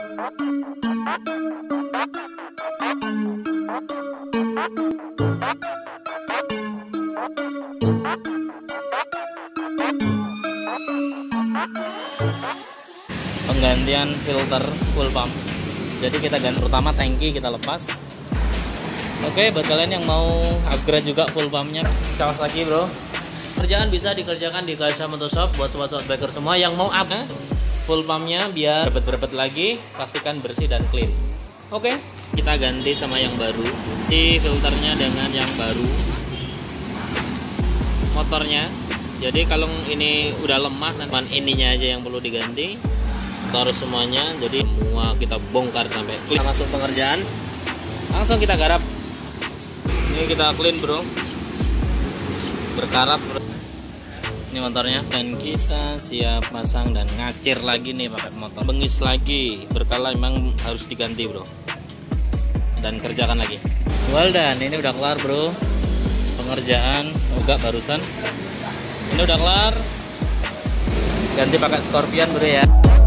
Penggantian filter full pump. Jadi kita ganti pertama tangki kita lepas. Oke, buat kalian yang mau upgrade juga full pumpnya, Kawasaki bro. Kerjaan bisa dikerjakan di KSA Motoshop buat sobat-sobat biker semua yang mau up full pumpnya biar berbet-berbet lagi, pastikan bersih dan clean. Oke, kita ganti sama yang baru. Di filternya dengan yang baru. Motornya. Jadi kalau ini udah lemah, cuman ininya aja yang perlu diganti. Harus semuanya, jadi semua kita bongkar sampai clean. Langsung pengerjaan, langsung kita garap. Ini kita clean bro, berkarat bro. Ini motornya, dan kita siap pasang dan ngacir lagi nih pakai motor. Bengis lagi, berkala memang harus diganti bro. Dan kerjakan lagi. Well done, ini udah kelar bro. Pengerjaan enggak barusan. Ini udah kelar. Ganti pakai Scorpion bro ya.